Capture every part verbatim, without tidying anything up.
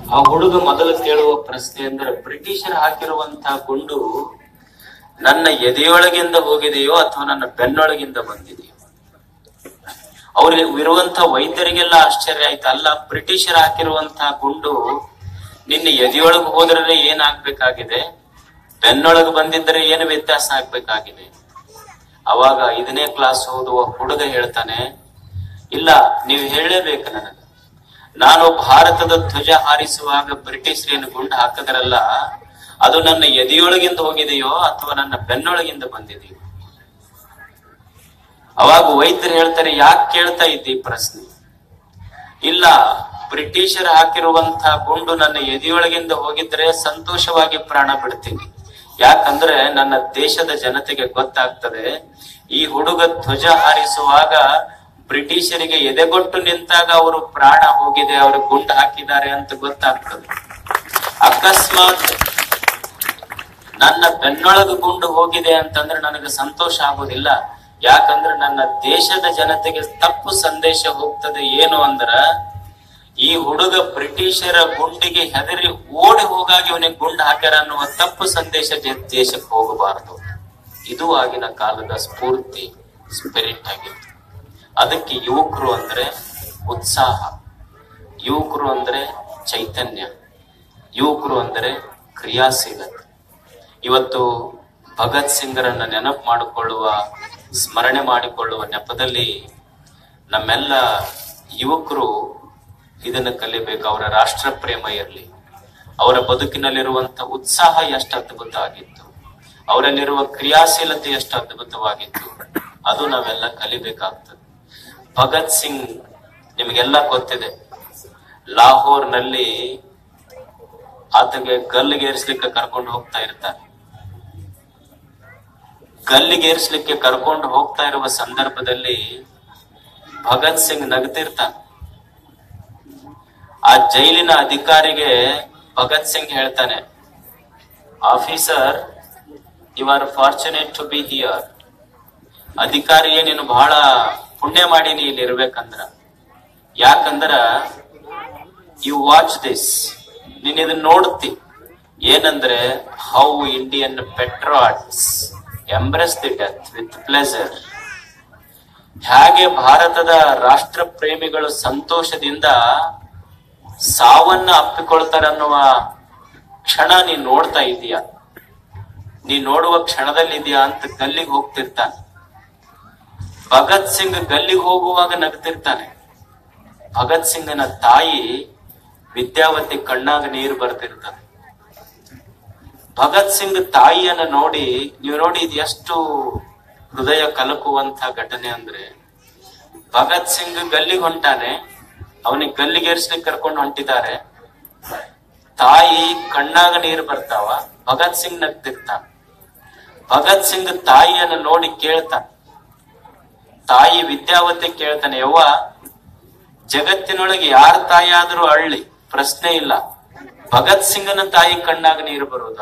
ಆ ಹುಡುಗ ಮೊದಲು ಕೇಳುವ ಪ್ರಶ್ನೆ ಅಂದ್ರೆ, ಬ್ರಿಟಿಷರ್ ಹಾಕಿರುವಂತಹ ಗುಂಡು ನನ್ನ ಎದೆಯೊಳಗಿಂದ ಹೋಗಿದೆಯೋ ಅಥವಾ ನನ್ನ ಬೆನ್ನೊಳಗಿಂದ ಬಂದಿದೆಯೋ? ಅವ್ರಿಗೆ ಇರುವಂತಹ ವೈದ್ಯರಿಗೆಲ್ಲ ಆಶ್ಚರ್ಯ ಆಯ್ತು. ಅಲ್ಲ, ಬ್ರಿಟಿಷರ್ ಹಾಕಿರುವಂತಹ ಗುಂಡು ನಿನ್ನ ಎದೆಯೊಳಗೆ ಹೋದ್ರೆ ಏನಾಗ್ಬೇಕಾಗಿದೆ, ಬೆನ್ನೊಳಗೆ ಬಂದಿದ್ದರೆ ಏನು ವ್ಯತ್ಯಾಸ ಆಗ್ಬೇಕಾಗಿದೆ? ಅವಾಗ ಐದನೇ ಕ್ಲಾಸ್ ಓದುವ ಹುಡುಗ ಹೇಳ್ತಾನೆ, ಇಲ್ಲ, ನೀವು ಹೇಳಲೇಬೇಕು ನನಗೆ. ನಾನು ಭಾರತದ ಧ್ವಜ ಹಾರಿಸುವಾಗ ಬ್ರಿಟಿಷರ್ ಏನು ಗುಂಡು ಹಾಕಿದ್ರಲ್ಲ, ಅದು ನನ್ನ ಎದೆಯೊಳಗಿಂದ ಹೋಗಿದೆಯೋ ಅಥವಾ ನನ್ನ ಬೆನ್ನೊಳಗಿಂದ ಬಂದಿದೆಯೋ? ಅವಾಗ ವೈದ್ಯರು ಹೇಳ್ತಾರೆ, ಯಾಕೆ ಕೇಳ್ತಾ ಇದ್ದಿ ಪ್ರಶ್ನೆ? ಇಲ್ಲ, ಬ್ರಿಟಿಷರ್ ಹಾಕಿರುವಂತಹ ಗುಂಡು ನನ್ನ ಎದೆಯೊಳಗಿಂದ ಹೋಗಿದ್ರೆ ಸಂತೋಷವಾಗಿ ಪ್ರಾಣ ಬಿಡ್ತೀನಿ. ಯಾಕಂದ್ರೆ ನನ್ನ ದೇಶದ ಜನತೆಗೆ ಗೊತ್ತಾಗ್ತದೆ, ಈ ಹುಡುಗ ಧ್ವಜ ಹಾರಿಸುವಾಗ ಬ್ರಿಟಿಷರಿಗೆ ಎದೆಗೊಟ್ಟು ನಿಂತಾಗ ಅವರು ಪ್ರಾಣ ಹೋಗಿದೆ, ಅವರು ಗುಂಡು ಹಾಕಿದ್ದಾರೆ ಅಂತ ಗೊತ್ತಾಗ್ತದೆ. ಅಕಸ್ಮಾತ್ ನನ್ನ ಬೆನ್ನೊಳಗ ಗುಂಡು ಹೋಗಿದೆ ಅಂತಂದ್ರೆ ನನಗೆ ಸಂತೋಷ ಆಗೋದಿಲ್ಲ. ಯಾಕಂದ್ರೆ ನನ್ನ ದೇಶದ ಜನತೆಗೆ ತಪ್ಪು ಸಂದೇಶ ಹೋಗ್ತದೆ. ಏನು ಅಂದ್ರ, ಈ ಹುಡುಗ ಬ್ರಿಟಿಷರ ಗುಂಡಿಗೆ ಹೆದರಿ ಓಡಿ ಹೋಗಾಗಿ ಇವನಿಗೆ ಗುಂಡು ಹಾಕ್ಯಾರ ಅನ್ನುವ ತಪ್ಪು ಸಂದೇಶ ದೇಶಕ್ಕೆ ಹೋಗಬಾರದು. ಇದು ಆಗಿನ ಕಾಲದ ಸ್ಫೂರ್ತಿ, ಸ್ಪಿರಿಟ್ ಆಗಿತ್ತು. ಅದಕ್ಕೆ ಯುವಕರು ಅಂದ್ರೆ ಉತ್ಸಾಹ, ಯುವಕರು ಅಂದ್ರೆ ಚೈತನ್ಯ, ಯುವಕರು ಅಂದ್ರೆ ಕ್ರಿಯಾಶೀಲತೆ. ಇವತ್ತು ಭಗತ್ ಸಿಂಗರನ್ನ ನೆನಪು ಮಾಡಿಕೊಳ್ಳುವ, ಸ್ಮರಣೆ ಮಾಡಿಕೊಳ್ಳುವ ನೆಪದಲ್ಲಿ ನಮ್ಮೆಲ್ಲ ಯುವಕರು ಇದನ್ನು ಕಲಿಬೇಕು. ಅವರ ರಾಷ್ಟ್ರ ಪ್ರೇಮ ಇರಲಿ, ಅವರ ಬದುಕಿನಲ್ಲಿರುವಂತ ಉತ್ಸಾಹ ಎಷ್ಟು ಅದ್ಭುತ ಆಗಿತ್ತು, ಅವರಲ್ಲಿರುವ ಕ್ರಿಯಾಶೀಲತೆ ಎಷ್ಟು ಅದ್ಭುತವಾಗಿತ್ತು, ಅದು ನಾವೆಲ್ಲ ಕಲಿಬೇಕಾಗ್ತದೆ. ಭಗತ್ ಸಿಂಗ್ ನಿಮಗೆಲ್ಲ ಗೊತ್ತಿದೆ, ಲಾಹೋರ್ನಲ್ಲಿ ಆತಗೆ ಗಲ್ಲಿಗೇರಿಸ್ಲಿಕ್ಕೆ ಕರ್ಕೊಂಡು ಹೋಗ್ತಾ ಇರ್ತಾರೆ. ಗಲ್ಲಿಗೇರಿಸ್ಲಿಕ್ಕೆ ಕರ್ಕೊಂಡು ಹೋಗ್ತಾ ಇರುವ ಸಂದರ್ಭದಲ್ಲಿ ಭಗತ್ ಸಿಂಗ್ ನಗ್ತಿರ್ತಾನೆ. ಆ ಜೈಲಿನ ಅಧಿಕಾರಿಗೆ ಭಗತ್ ಸಿಂಗ್ ಹೇಳ್ತಾನೆ, officer, you are fortunate to be here. ಅಧಿಕಾರಿಯೇ ನೀನು ಬಹಳ ಪುಣ್ಯ ಮಾಡೀನಿ ಇಲ್ಲಿ ಇರ್ಬೇಕಂದ್ರ. ಯಾಕಂದ್ರ ಯು ವಾಚ್ ದಿಸ್, ನೀನ್ ಇದನ್ನ ನೋಡ್ತಿ. ಏನಂದ್ರೆ, how Indian patriots embrace the death with pleasure. ಹೇಗೆ ಭಾರತದ ರಾಷ್ಟ್ರ ಪ್ರೇಮಿಗಳು ಸಂತೋಷದಿಂದ ಸಾವನ್ನ ಅಪ್ಪಿಕೊಳ್ತಾರೆ ಅನ್ನುವ ಕ್ಷಣ ನೀನ್ ನೋಡ್ತಾ ಇದೀಯ, ನೀ ನೋಡುವ ಕ್ಷಣದಲ್ಲಿ ಇದೆಯಾ ಅಂತ ಗಲ್ಲಿಗೆ ಹೋಗ್ತಿರ್ತಾನೆ. ಭಗತ್ ಸಿಂಗ್ ಗಲ್ಲಿಗೆ ಹೋಗುವಾಗ ನಗ್ತಿರ್ತಾನೆ. ಭಗತ್ ಸಿಂಗನ ತಾಯಿ ವಿದ್ಯಾವತಿ ಕಣ್ಣಾಗ ನೀರು ಬರ್ತಿರ್ತಾನೆ. ಭಗತ್ ಸಿಂಗ್ ತಾಯಿಯನ್ನ ನೋಡಿ ನೀವು ನೋಡಿ, ಇದು ಎಷ್ಟು ಹೃದಯ ಕಲಕುವಂತ ಘಟನೆ ಅಂದ್ರೆ, ಭಗತ್ ಸಿಂಗ್ ಗಲ್ಲಿಗೆ ಹೊಂಟಾನೆ, ಅವನಿಗೆ ಗಲ್ಲಿಗೇರಿಸ್ಲಿಕ್ಕೆ ಕರ್ಕೊಂಡು ಹೊಂಟಿದ್ದಾರೆ. ತಾಯಿ ಕಣ್ಣಾಗ ನೀರು ಬರ್ತಾವ, ಭಗತ್ ಸಿಂಗ್ ನಗ್ತಿರ್ತಾನ. ಭಗತ್ ಸಿಂಗ್ ತಾಯಿಯನ್ನ ನೋಡಿ ಕೇಳ್ತಾನೆ. ತಾಯಿ ವಿದ್ಯಾವತಿ ಕೇಳ್ತಾನೆ, ಯವ್ವ, ಜಗತ್ತಿನೊಳಗೆ ಯಾರ ತಾಯಿ ಆದ್ರೂ ಅಳ್ಳಿ, ಪ್ರಶ್ನೆ ಇಲ್ಲ, ಭಗತ್ ಸಿಂಗನ ತಾಯಿ ಕಣ್ಣಾಗ ನೀರು ಬರುವುದಾ?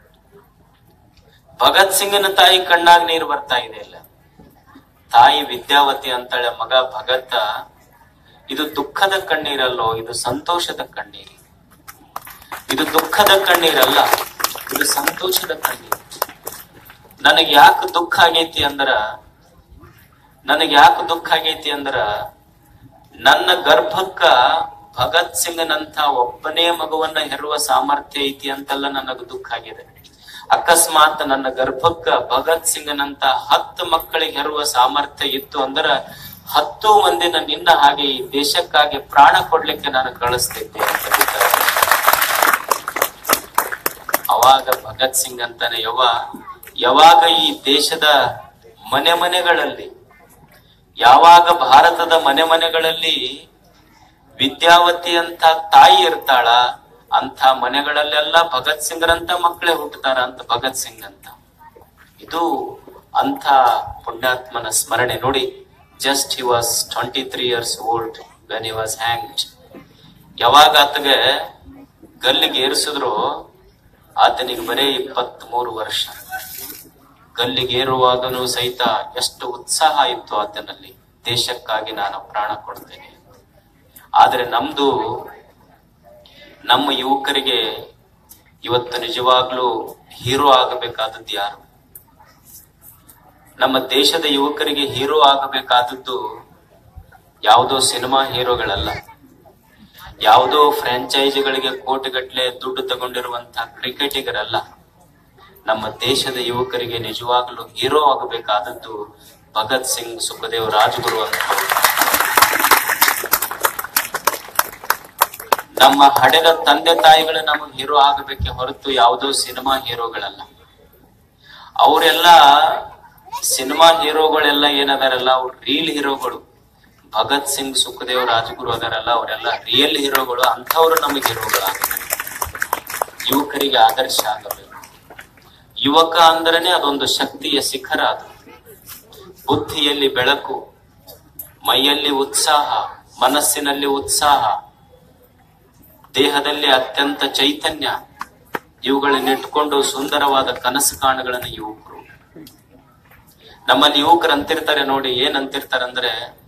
ಭಗತ್ ಸಿಂಗನ ತಾಯಿ ಕಣ್ಣಾಗ ನೀರು ಬರ್ತಾ ಇದೆ ಇಲ್ಲ. ತಾಯಿ ವಿದ್ಯಾವತಿ ಅಂತಾಳೆ, ಮಗ ಭಗತ, ಇದು ದುಃಖದ ಕಣ್ಣೀರಲ್ಲೋ, ಇದು ಸಂತೋಷದ ಕಣ್ಣೀರು. ಇದು ದುಃಖದ ಕಣ್ಣೀರಲ್ಲ, ಇದು ಸಂತೋಷದ ಕಣ್ಣೀರು. ನನಗ್ ಯಾಕೆ ದುಃಖ ಆಗೈತಿ ಅಂದ್ರ ನನಗ್ ಯಾಕೆ ದುಃಖ ಆಗೈತಿ ಅಂದ್ರ ನನ್ನ ಗರ್ಭಕ್ಕ ಭಗತ್ ಸಿಂಗನಂತ ಒಬ್ಬನೇ ಮಗುವನ್ನ ಹೆರುವ ಸಾಮರ್ಥ್ಯ ಐತಿ ಅಂತಲ್ಲ ನನಗ್ ದುಃಖ ಆಗಿದೆ. ಅಕಸ್ಮಾತ್ ನನ್ನ ಗರ್ಭಕ್ಕ ಭಗತ್ ಸಿಂಗನಂತ ಹತ್ತು ಮಕ್ಕಳಿಗೆ ಹೆರುವ ಸಾಮರ್ಥ್ಯ ಇತ್ತು ಅಂದ್ರ ಹತ್ತು ಮಂದಿನ ನಿನ್ನ ಹಾಗೆ ಈ ದೇಶಕ್ಕಾಗಿ ಪ್ರಾಣ ಕೊಡ್ಲಿಕ್ಕೆ ನಾನು ಕಳಿಸ್ತಿದ್ದೆ ಅಂತ ಹೇಳ್ತಾರೆ. ಅವಾಗ ಭಗತ್ ಸಿಂಗ್ ಅಂತಾನೆ, ಯವ ಯಾವಾಗ ಈ ದೇಶದ ಮನೆ ಮನೆಗಳಲ್ಲಿ, ಯಾವಾಗ ಭಾರತದ ಮನೆ ಮನೆಗಳಲ್ಲಿ ವಿದ್ಯಾವತಿ ಅಂತ ತಾಯಿ ಇರ್ತಾಳ, ಅಂತ ಮನೆಗಳಲ್ಲೆಲ್ಲ ಭಗತ್ ಸಿಂಗ್ರಂತ ಮಕ್ಕಳೇ ಹುಟ್ಟುತ್ತಾರ ಅಂತ ಭಗತ್ ಸಿಂಗ್ ಅಂತ. ಇದು ಅಂಥ ಪುಣ್ಯಾತ್ಮನ ಸ್ಮರಣೆ ನೋಡಿ. Just he was twenty three years old when he was hanged. ಯಾವಾಗ ಆತಗೆ ಗಲ್ಲಿಗೆ ಏರಿಸಿದ್ರು ಆತನಿಗೆ ಬರೀ ಇಪ್ಪತ್ತ್ ಮೂರು ವರ್ಷ. ಗಲ್ಲಿಗೆ ಏರುವಾಗನೂ ಸಹಿತ ಎಷ್ಟು ಉತ್ಸಾಹ ಇತ್ತು ಆತನಲ್ಲಿ, ದೇಶಕ್ಕಾಗಿ ನಾನು ಪ್ರಾಣ ಕೊಡ್ತೇನೆ. ಆದ್ರೆ ನಮ್ದು ನಮ್ಮ ಯುವಕರಿಗೆ ಇವತ್ತು ನಿಜವಾಗ್ಲೂ ಹೀರೋ ಆಗಬೇಕಾದದ್ದು ಯಾರು? ನಮ್ಮ ದೇಶದ ಯುವಕರಿಗೆ ಹೀರೋ ಆಗಬೇಕಾದದ್ದು ಯಾವುದೋ ಸಿನಿಮಾ ಹೀರೋಗಳಲ್ಲ, ಯಾವುದೋ ಫ್ರಾಂಚೈಸಿಗಳಿಗೆ ಕೋಟಿಗಟ್ಟಲೆ ದುಡ್ಡು ತಗೊಂಡಿರುವಂತಹ ಕ್ರಿಕೆಟಿಗರಲ್ಲ. ನಮ್ಮ ದೇಶದ ಯುವಕರಿಗೆ ನಿಜವಾಗ್ಲೂ ಹೀರೋ ಆಗಬೇಕಾದದ್ದು ಭಗತ್ ಸಿಂಗ್, ಸುಖದೇವ್, ರಾಜ್ಗುರು ಅಂತ. ನಮ್ಮ ಹಡೆದ ತಂದೆ ತಾಯಿಗಳು ನಮಗೆ ಹೀರೋ ಆಗಬೇಕೆ ಹೊರತು ಯಾವುದೋ ಸಿನಿಮಾ ಹೀರೋಗಳಲ್ಲ. ಅವರೆಲ್ಲ ಸಿನಿಮಾ ಹೀರೋಗಳೆಲ್ಲ ಏನದಾರಲ್ಲ, ಅವ್ರು ರಿಯಲ್ ಹೀರೋಗಳು. ಭಗತ್ ಸಿಂಗ್, ಸುಖದೇವ್, ರಾಜ್ಗುರು ಅದಾರಲ್ಲ, ಅವರೆಲ್ಲ ರಿಯಲ್ ಹೀರೋಗಳು. ಅಂಥವ್ರು ನಮಗೆ ಹೀರೋಗಳಾಗಬೇಕು, ಯುವಕರಿಗೆ ಆದರ್ಶ ಆಗಬೇಕು. ಯುವಕ ಅಂದ್ರನೆ ಅದೊಂದು ಶಕ್ತಿಯ ಶಿಖರ. ಅದು ಬುದ್ಧಿಯಲ್ಲಿ ಬೆಳಕು, ಮೈಯಲ್ಲಿ ಉತ್ಸಾಹ, ಮನಸ್ಸಿನಲ್ಲಿ ಉತ್ಸಾಹ, ದೇಹದಲ್ಲಿ ಅತ್ಯಂತ ಚೈತನ್ಯ. ಇವುಗಳನ್ನಿಟ್ಕೊಂಡು ಸುಂದರವಾದ ಕನಸು ಕಾಣುಗಳನ್ನ ಯುವಕರು. ನಮ್ಮಲ್ಲಿ ಯುವಕರು ಅಂತಿರ್ತಾರೆ ನೋಡಿ, ಏನ್ ಅಂತಿರ್ತಾರಂದ್ರೆ,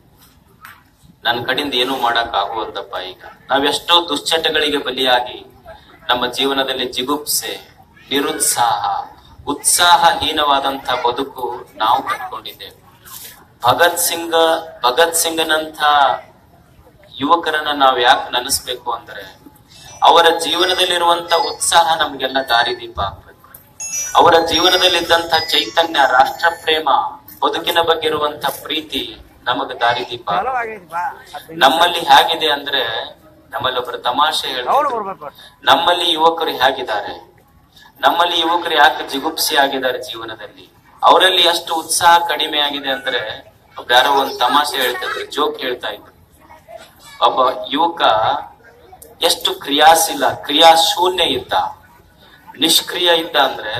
ನನ್ನ ಕಡೆಯಿಂದ ಏನೂ ಮಾಡಕ್ ಆಗುವಂತಪ್ಪ. ಈಗ ನಾವೆಷ್ಟೋ ದುಶ್ಚಟಗಳಿಗೆ ಬಲಿಯಾಗಿ ನಮ್ಮ ಜೀವನದಲ್ಲಿ ಜಿಗುಪ್ಸೆ, ನಿರುತ್ಸಾಹ, ಉತ್ಸಾಹಹೀನವಾದಂತ ಬದುಕು ನಾವು ಕಟ್ಕೊಂಡಿದ್ದೇವೆ. ಭಗತ್ ಸಿಂಗ್ ಭಗತ್ ಸಿಂಗನಂತ ಯುವಕರನ್ನ ನಾವ್ ಯಾಕೆ ನೆನೆಸ್ಬೇಕು ಅಂದ್ರೆ, ಅವರ ಜೀವನದಲ್ಲಿರುವಂತ ಉತ್ಸಾಹ ನಮ್ಗೆಲ್ಲ ದಾರಿದೀಪ ಆಗ್ಬೇಕು. ಅವರ ಜೀವನದಲ್ಲಿದ್ದಂತ ಚೈತನ್ಯ, ರಾಷ್ಟ್ರ ಪ್ರೇಮ, ಬದುಕಿನ ಬಗ್ಗೆ ಇರುವಂತ ಪ್ರೀತಿ ನಮಗ ದಾರಿದೀಪ. ನಮ್ಮಲ್ಲಿ ಹೇಗಿದೆ ಅಂದ್ರೆ, ನಮ್ಮಲ್ಲಿ ಒಬ್ಬರು ತಮಾಷೆ ಹೇಳ್ತಾರೆ, ನಮ್ಮಲ್ಲಿ ಯುವಕರು ಹೇಗಿದ್ದಾರೆ, ನಮ್ಮಲ್ಲಿ ಯುವಕರು ಯಾಕೆ ಜಿಗುಪ್ಸಿ ಆಗಿದ್ದಾರೆ ಜೀವನದಲ್ಲಿ, ಅವರಲ್ಲಿ ಅಷ್ಟು ಉತ್ಸಾಹ ಕಡಿಮೆ ಆಗಿದೆ ಅಂದ್ರೆ, ಯಾರೋ ಒಂದು ತಮಾಷೆ ಹೇಳ್ತಿದ್ರು, ಜೋಕ್ ಹೇಳ್ತಾ ಇದ್ರು. ಒಬ್ಬ ಯುವಕ ಎಷ್ಟು ಕ್ರಿಯಾಶೀಲ, ಕ್ರಿಯಾಶೂನ್ಯ ಇದ್ದ, ನಿಷ್ಕ್ರಿಯ ಇದ್ದ ಅಂದ್ರೆ,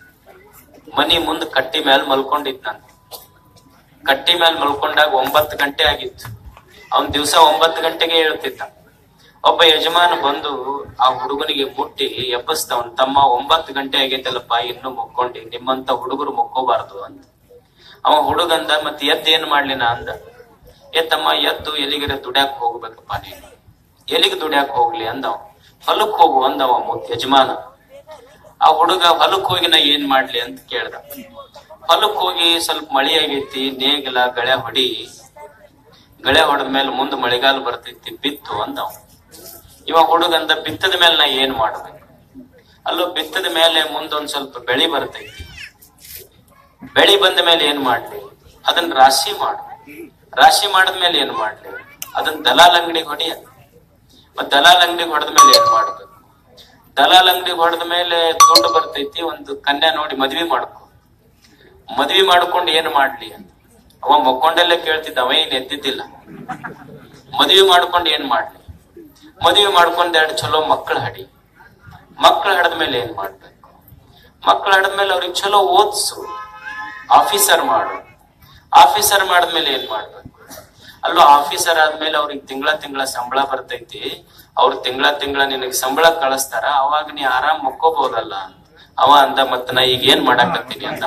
ಮನಿ ಮುಂದ್ ಕಟ್ಟಿ ಮೇಲೆ ಮಲ್ಕೊಂಡಿದ್ನಂತ. ಕಟ್ಟಿ ಮೇಲೆ ಮಲ್ಕೊಂಡಾಗ ಒಂಬತ್ತು ಗಂಟೆ ಆಗಿತ್ತು. ಅವನ್ ದಿವಸ ಒಂಬತ್ತು ಗಂಟೆಗೆ ಹೇಳ್ತಿದ್ದ. ಒಬ್ಬ ಯಜಮಾನ ಬಂದು ಆ ಹುಡುಗನಿಗೆ ಮುಟ್ಟಿ ಎಬ್ಬಸ್ತ, ಅವನ್ ತಮ್ಮ ಒಂಬತ್ತು ಗಂಟೆ ಆಗೈತಲ್ಲಪ್ಪ, ಇನ್ನು ಮುಕ್ಕೊಂಡಿ, ನಿಮ್ಮಂತ ಹುಡುಗರು ಮುಕ್ಕೋಬಾರ್ದು ಅಂತ. ಅವ ಹುಡುಗಂದ, ಮತ್ತೆ ಎದ್ದು ಏನ್ ಮಾಡ್ಲಿನ ಅಂದ. ಎತ್ತಮ್ಮ ಎದ್ದು ಎಲ್ಲಿಗೆರೆ ದುಡ್ಯಾಕ್ ಹೋಗ್ಬೇಕಪ್ಪ ನೀನು. ಎಲ್ಲಿಗೆ ದುಡ್ಯಾಕ್ ಹೋಗ್ಲಿ ಅಂದವ. ಹೊಲಕ್ ಹೋಗು ಅಂದವ ಯಜಮಾನ. ಆ ಹುಡುಗ ಹೊಲಕ್ ಹೋಗಿ ನಾ ಏನ್ ಮಾಡ್ಲಿ ಅಂತ ಕೇಳ್ದ. ಹೊಲಕ್ ಹೋಗಿ ಸ್ವಲ್ಪ ಮಳಿ ಆಗೈತಿ, ನೇಗಿಲ ಗಳೆ ಹೊಡಿ, ಗಳೆ ಹೊಡೆದ ಮೇಲೆ ಮುಂದ್ ಮಳೆಗಾಲ ಬರ್ತೈತಿ, ಬಿತ್ತು ಅಂದವ. ಇವ ಹುಡುಗಂದ, ಬಿತ್ತದ ಮೇಲೆ ನಾ ಏನ್ ಮಾಡ್ಬೇಕು? ಅಲ್ಲೋ ಬಿತ್ತದ ಮೇಲೆ ಮುಂದೊಂದ್ ಸ್ವಲ್ಪ ಬೆಳಿ ಬರ್ತೈತಿ, ಬೆಳಿ ಬಂದ ಮೇಲೆ ಏನ್ ಮಾಡ್ಲಿ? ಅದನ್ನ ರಾಶಿ ಮಾಡು. ರಾಶಿ ಮಾಡಿದ್ಮೇಲೆ ಏನ್ ಮಾಡ್ಲಿ? ಅದನ್ನ ದಲಾಲ್ ಅಂಗಡಿಗೆ ಹೊಡಿಯ. ಮತ್ ದಲಾಲ್ ಅಂಗಡಿಗೆ ಹೊಡೆದ ಮೇಲೆ ಏನ್ ಮಾಡ್ಬೇಕು? ದಲಾಲ್ ಅಂಗಡಿಗೆ ಹೊಡೆದ ಮೇಲೆ ದುಡ್ಡು ಬರ್ತೈತಿ, ಒಂದು ಕನ್ಯಾ ನೋಡಿ ಮದ್ವಿ ಮಾಡ್ಕೊ. ಮದ್ವಿ ಮಾಡ್ಕೊಂಡು ಏನ್ ಮಾಡ್ಲಿ ಅಂತ ಅವ ಮಕ್ಕೊಂಡೆಲ್ಲ ಕೇಳ್ತಿದ್ದ, ಅವ ಏನ್ ಎದ್ದಿದ್ದಿಲ್ಲ. ಮದ್ವಿ ಮಾಡ್ಕೊಂಡು ಏನ್ ಮಾಡ್ಲಿ? ಮದ್ವಿ ಮಾಡ್ಕೊಂಡ್ ಎರಡು ಚಲೋ ಮಕ್ಕಳು ಹಡಿ. ಮಕ್ಕಳು ಹಡದ ಮೇಲೆ ಏನ್ ಮಾಡ್ಬೇಕು? ಮಕ್ಕಳು ಹಡದ್ಮೇಲೆ ಅವ್ರಿಗೆ ಚಲೋ ಓದ್ಸು, ಆಫೀಸರ್ ಮಾಡು. ಆಫೀಸರ್ ಮಾಡಿದ್ಮೇಲೆ ಏನ್ ಮಾಡ್ಬೇಕು? ಅಲ್ಲೋ ಆಫೀಸರ್ ಆದ್ಮೇಲೆ ಅವ್ರಿಗೆ ತಿಂಗಳ ತಿಂಗಳ ಸಂಬಳ ಬರ್ತೈತಿ, ಅವ್ರ ತಿಂಗಳ ತಿಂಗಳ ನಿನಗ್ ಸಂಬಳ ಕಳಿಸ್ತಾರ, ಅವಾಗ ನೀ ಆರಾಮ್ ಮಕ್ಕೋಬಹುದಲ್ಲ ಅಂತ. ಅವ ಅಂದ, ಮತ್ತ ನಾ ಈಗ ಏನ್ ಮಾಡಾಕತ್ತೀನಿ ಅಂತ.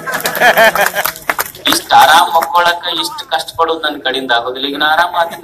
ಇಷ್ಟ ಆರಾಮ್ ಮಕ್ಕೊಳಕ ಇಷ್ಟ ಕಷ್ಟ ಪಡೋದು ನನ್ ಕಡೆಯಿಂದ ಆಗೋದಿಲ್ಲ. ಈಗ ನಾ ಆರಾಮ ಆದಿನ.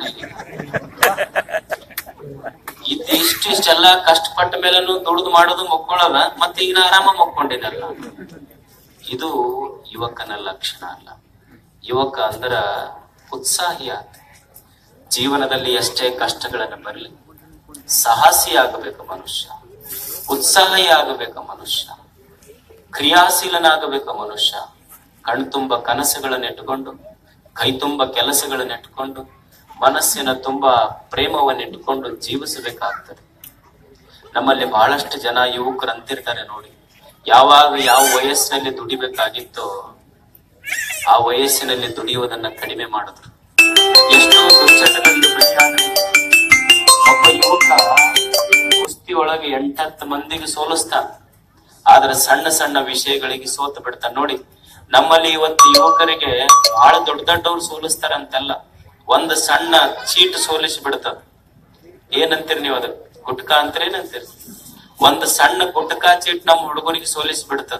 ಇದ್ ಇಷ್ಟ ಇಷ್ಟೆಲ್ಲಾ ಕಷ್ಟಪಟ್ಟ ಮೇಲೂ ದುಡ್ದು ಮಾಡೋದು ಮಕ್ಕೊಳ್ಳೋದ, ಮತ್ತೆ ಈಗ ನಾ ಆರಾಮ ಮಕ್ಕೊಂಡಿನಲ್ಲ. ಇದು ಯುವಕನ ಲಕ್ಷಣ ಅಲ್ಲ. ಯುವಕ ಅಂದ್ರ ಉತ್ಸಾಹಿ ಆತ. ಜೀವನದಲ್ಲಿ ಎಷ್ಟೇ ಕಷ್ಟಗಳನ್ನು ಬರಲಿ, ಸಾಹಸಿ ಆಗಬೇಕು ಮನುಷ್ಯ, ಉತ್ಸಾಹಿ ಆಗಬೇಕು ಮನುಷ್ಯ, ಕ್ರಿಯಾಶೀಲನಾಗಬೇಕು ಮನುಷ್ಯ. ಕಣ್ತುಂಬ ಕನಸುಗಳನ್ನು ಇಟ್ಟುಕೊಂಡು, ಕೈ ತುಂಬ ಕೆಲಸಗಳನ್ನು ಇಟ್ಟುಕೊಂಡು, ಮನಸ್ಸಿನ ತುಂಬಾ ಪ್ರೇಮವನ್ನು ಇಟ್ಟುಕೊಂಡು ಜೀವಿಸಬೇಕಾಗ್ತದೆ. ನಮ್ಮಲ್ಲಿ ಬಹಳಷ್ಟು ಜನ ಯುವಕರು ಅಂತಿರ್ತಾರೆ ನೋಡಿ, ಯಾವಾಗ ಯಾವ ವಯಸ್ಸಿನಲ್ಲಿ ದುಡಿಬೇಕಾಗಿತ್ತೋ ಆ ವಯಸ್ಸಿನಲ್ಲಿ ದುಡಿಯುವುದನ್ನ ಕಡಿಮೆ ಮಾಡಿದ್ರು. ಎಷ್ಟೋ ದುಶ್ಚಟಗಳಲ್ಲಿ ಬಲಿಯಾದರು. ಒಬ್ಬ ಯುವಕ ಕುಸ್ತಿ ಒಳಗೆ ಎಂಟತ್ತು ಮಂದಿಗೆ ಸೋಲಿಸ್ತಾನ, ಆದ್ರೆ ಸಣ್ಣ ಸಣ್ಣ ವಿಷಯಗಳಿಗೆ ಸೋತು ಬಿಡ್ತಾನ. ನೋಡಿ, ನಮ್ಮಲ್ಲಿ ಇವತ್ತು ಯುವಕರಿಗೆ ಬಹಳ ದೊಡ್ಡ ದೊಡ್ಡವ್ರು ಸೋಲಿಸ್ತಾರಂತೆಲ್ಲ, ಒಂದು ಸಣ್ಣ ಚೀಟ್ ಸೋಲಿಸಿ ಬಿಡ್ತದ. ಏನಂತೀರಿ ನೀವು? ಅದ ಗುಟ್ಕಾ ಅಂತೀರಿ, ಏನಂತೀರಿ? ಒಂದು ಸಣ್ಣ ಗುಟ್ಕಾ ಚೀಟ್ ನಮ್ಮ ಹುಡುಗರಿಗೆ ಸೋಲಿಸಿ ಬಿಡ್ತದ.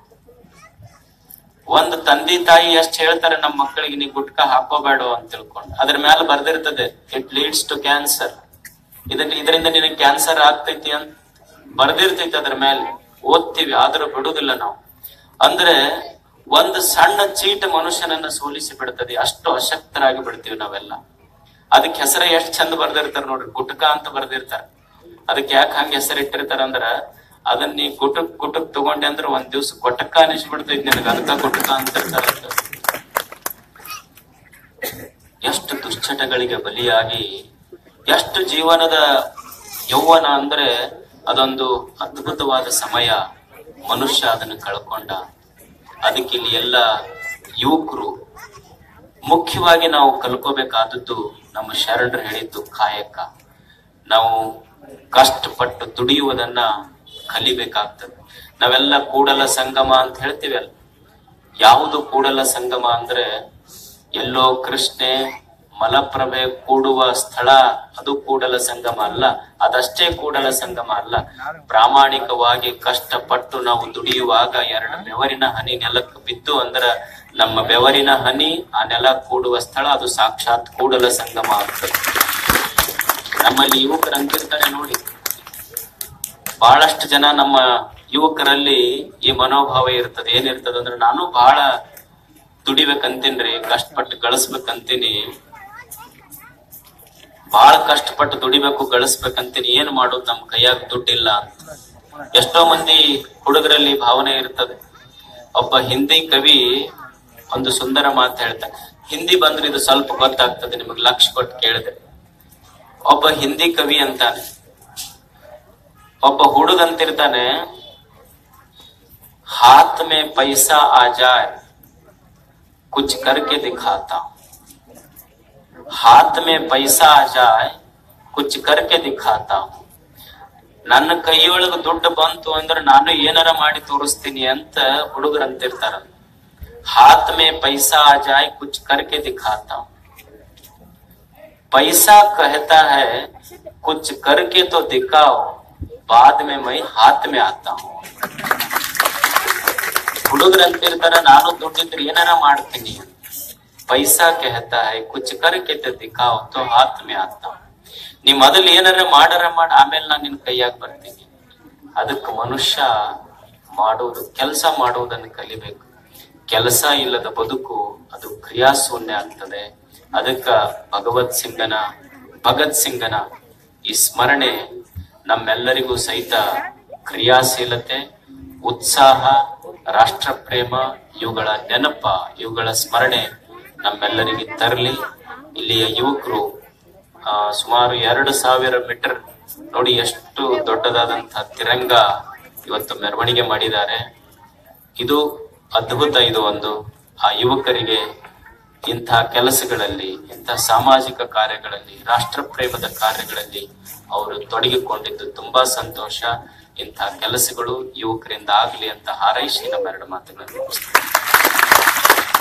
ಒಂದು ತಂದೆ ತಾಯಿ ಎಷ್ಟ್ ಹೇಳ್ತಾರೆ ನಮ್ಮ ಮಕ್ಕಳಿಗೆ, ನೀ ಗುಟ್ಕಾ ಹಾಕೋಬೇಡ ಅಂತ ತಿಳ್ಕೊಂಡು, ಅದ್ರ ಮೇಲೆ ಬರ್ದಿರ್ತದೆ, ಇಟ್ ಲೀಡ್ಸ್ ಟು ಕ್ಯಾನ್ಸರ್. ಇದಕ್ಕೆ ಇದರಿಂದ ನಿನಗೆ ಕ್ಯಾನ್ಸರ್ ಆಗ್ತೈತಿ ಅಂತ ಬರ್ದಿರ್ತೈತಿ, ಅದ್ರ ಮೇಲೆ ಓದ್ತೀವಿ, ಆದ್ರೂ ಬಿಡುದಿಲ್ಲ ನಾವು. ಅಂದ್ರೆ ಒಂದು ಸಣ್ಣ ಚೀಟ ಮನುಷ್ಯನನ್ನ ಸೋಲಿಸಿ ಬಿಡ್ತದೆ, ಅಷ್ಟು ಅಶಕ್ತರಾಗಿ ಬಿಡ್ತೀವಿ ನಾವೆಲ್ಲ. ಅದಕ್ಕೆ ಹೆಸರ ಎಷ್ಟ್ ಚಂದ ಬರ್ದಿರ್ತಾರ ನೋಡ್ರಿ, ಗುಟ್ಕ ಅಂತ ಬರ್ದಿರ್ತಾರ. ಅದಕ್ಕೆ ಯಾಕೆ ಹಂಗ ಹೆಸರು ಇಟ್ಟಿರ್ತಾರ ಅಂದ್ರ, ಅದನ್ನ ನೀ ಗುಟಕ್ ಗುಟಕ್ ತಗೊಂಡೆ ಅಂದ್ರೆ ಒಂದ್ ದಿವ್ಸ ಕೊಟ್ಟಕ್ಕ ಅನಿಸ್ಬಿಡ್ತೈತಿ ನಿನಗ, ಅದಕ್ಕ ಗುಟಕ ಅಂತಿರ್ತಾರ. ಎಷ್ಟು ದುಶ್ಚಟಗಳಿಗೆ ಬಲಿಯಾಗಿ, ಎಷ್ಟು ಜೀವನದ ಯೌವನ ಅಂದ್ರೆ ಅದೊಂದು ಅದ್ಭುತವಾದ ಸಮಯ, ಮನುಷ್ಯ ಅದನ್ನು ಕಳ್ಕೊಂಡ. ಅದಕ್ಕೆ ಇಲ್ಲಿ ಎಲ್ಲ ಯುವಕರು ಮುಖ್ಯವಾಗಿ ನಾವು ಕಲ್ಕೋಬೇಕಾದದ್ದು, ನಮ್ಮ ಶರಣರು ಹೇಳಿದ್ದು ಕಾಯಕ. ನಾವು ಕಷ್ಟಪಟ್ಟು ದುಡಿಯುವುದನ್ನ ಕಲಿಬೇಕಾಗ್ತದೆ. ನಾವೆಲ್ಲ ಕೂಡಲ ಸಂಗಮ ಅಂತ ಹೇಳ್ತೀವಿ ಅಲ್ಲ, ಯಾವುದು ಕೂಡಲ ಸಂಗಮ ಅಂದ್ರೆ ಎಲ್ಲೋ ಕೃಷ್ಣೆ ಮಲಪ್ರಭೆ ಕೂಡುವ ಸ್ಥಳ, ಅದು ಕೂಡಲ ಸಂಗಮ ಅಲ್ಲ. ಅದಷ್ಟೇ ಕೂಡಲ ಸಂಗಮ ಅಲ್ಲ, ಪ್ರಾಮಾಣಿಕವಾಗಿ ಕಷ್ಟಪಟ್ಟು ನಾವು ದುಡಿಯುವಾಗ ಎರಡು ಬೆವರಿನ ಹನಿ ನೆಲಕ್ಕೆ ಬಿದ್ದು ಅಂದ್ರ ನಮ್ಮ ಬೆವರಿನ ಹನಿ ಆ ನೆಲ ಕೂಡುವ ಸ್ಥಳ, ಅದು ಸಾಕ್ಷಾತ್ ಕೂಡಲ ಸಂಗಮ ಆಗ್ತದೆ. ನಮ್ಮಲ್ಲಿ ಯುವಕರು ಅಂತಿರ್ತಾರೆ ನೋಡಿ, ಬಹಳಷ್ಟು ಜನ ನಮ್ಮ ಯುವಕರಲ್ಲಿ ಈ ಮನೋಭಾವ ಇರ್ತದೆ. ಏನಿರ್ತದೆ ಅಂದ್ರೆ, ನಾನು ಬಹಳ ದುಡಿಬೇಕಂತೀನ್ರಿ, ಕಷ್ಟಪಟ್ಟು ಗಳಿಸ್ಬೇಕಂತೀನಿ, ಬಹಳ ಕಷ್ಟಪಟ್ಟು ದುಡಿಬೇಕು ಗಳಿಸ್ಬೇಕಂತೀನಿ, ಏನ್ ಮಾಡೋದು, ನಮ್ ಕೈಯಾಗ ದುಡ್ಡಿಲ್ಲ ಅಂತ. ಎಷ್ಟೋ ಮಂದಿ ಹುಡುಗರಲ್ಲಿ ಭಾವನೆ ಇರ್ತದೆ. ಒಬ್ಬ ಹಿಂದಿ ಕವಿ ಒಂದು ಸುಂದರ ಮಾತು ಹೇಳ್ತಾನೆ, ಹಿಂದಿ ಬಂದ್ರೆ ಇದು ಸ್ವಲ್ಪ ಗೊತ್ತಾಗ್ತದೆ ನಿಮಗ್, ಲಕ್ಷ ಕೊಟ್ಟು ಕೇಳಿದೆ. ಒಬ್ಬ ಹಿಂದಿ ಕವಿ ಅಂತಾನೆ, ಒಬ್ಬ ಹುಡುಗಂತಿರ್ತಾನೆ, ಹಾತ್ ಮೇ ಪೈಸಾ ಆ ಜಾಯ್ ಕುಚ್ ಕರ್ಕೆ ದಿಖಾತಾ, ಹಾತ್ ಮೇ ಪೈಸಾ ಆ ಜಾಯ್ ಕುಚ್ ಕರ್ಕೆ ದಿಖಾತಾ. ನನ್ನ ಕೈಯೊಳಗ ದುಡ್ಡು ಬಂತು ಅಂದ್ರೆ ನಾನು ಏನಾರ ಮಾಡಿ ತೋರಿಸ್ತೀನಿ ಅಂತ ಹುಡುಗರು ಅಂತಿರ್ತಾರ. ಹಾತ್ ಮೇ ಪೈಸಾ ಆ ಜಾಯ್ ಕುಚ್ ಕರ್ಕೆ ದಿಖಾತಾ, पैसा कहता है कुछ करके तो दिखाओ, बाद में मैं हाथ में आता हूँ. ಹುಡುಗರು ಅಂತಿರ್ತಾರ, ನಾನು ದುಡ್ಡಿದ್ರೆ ಏನಾರ ಮಾಡ್ತೀನಿ. ಪೈಸಾ कहता है कुछ करके तो दिखाओ तो हाथ में आता हूँ. ನೀ ಮೊದಲು ಏನಾರ ಮಾಡಾರ ಮಾಡ, ಆಮೇಲೆ ನಾನು ನಿನ್ ಕೈಯಾಗ ಬರ್ತೀನಿ. ಅದಕ್ಕೆ ಮನುಷ್ಯ ಮಾಡುವುದು, ಕೆಲಸ ಮಾಡುವುದನ್ನು ಕಲಿಬೇಕು. ಕೆಲಸ ಇಲ್ಲದ ಬದುಕು ಅದು ಕ್ರಿಯಾಶೂನ್ಯ ಆಗ್ತದೆ. ಅದಕ್ಕ ಭಗವತ್ ಸಿಂಗನ ಭಗತ್ ಸಿಂಗನ ಈ ಸ್ಮರಣೆ ನಮ್ಮೆಲ್ಲರಿಗೂ ಸಹಿತ ಕ್ರಿಯಾಶೀಲತೆ, ಉತ್ಸಾಹ, ರಾಷ್ಟ್ರ ಪ್ರೇಮ ಇವುಗಳ ನೆನಪ, ಇವುಗಳ ಸ್ಮರಣೆ ನಮ್ಮೆಲ್ಲರಿಗೆ ತರಲಿ. ಇಲ್ಲಿಯ ಯುವಕರು ಆ ಸುಮಾರು ಎರಡು ಸಾವಿರ ಮೀಟರ್ ನೋಡಿ, ಎಷ್ಟು ದೊಡ್ಡದಾದಂತಹ ತಿರಂಗ ಇವತ್ತು ಮೆರವಣಿಗೆ ಮಾಡಿದ್ದಾರೆ. ಇದು ಅದ್ಭುತ. ಇದು ಒಂದು ಆ ಯುವಕರಿಗೆ ಇಂಥ ಕೆಲಸಗಳಲ್ಲಿ, ಇಂಥ ಸಾಮಾಜಿಕ ಕಾರ್ಯಗಳಲ್ಲಿ, ರಾಷ್ಟ್ರ ಪ್ರೇಮದ ಕಾರ್ಯಗಳಲ್ಲಿ ಅವರು ತೊಡಗಿಕೊಂಡಿದ್ದು ತುಂಬಾ ಸಂತೋಷ. ಇಂಥ ಕೆಲಸಗಳು ಯುವಕರಿಂದ ಆಗ್ಲಿ ಅಂತ ಹಾರೈಸಿ ನಮ್ಮೆರಡು ಮಾತುಗಳನ್ನು ಮುಗಿಸ್ತೇನೆ.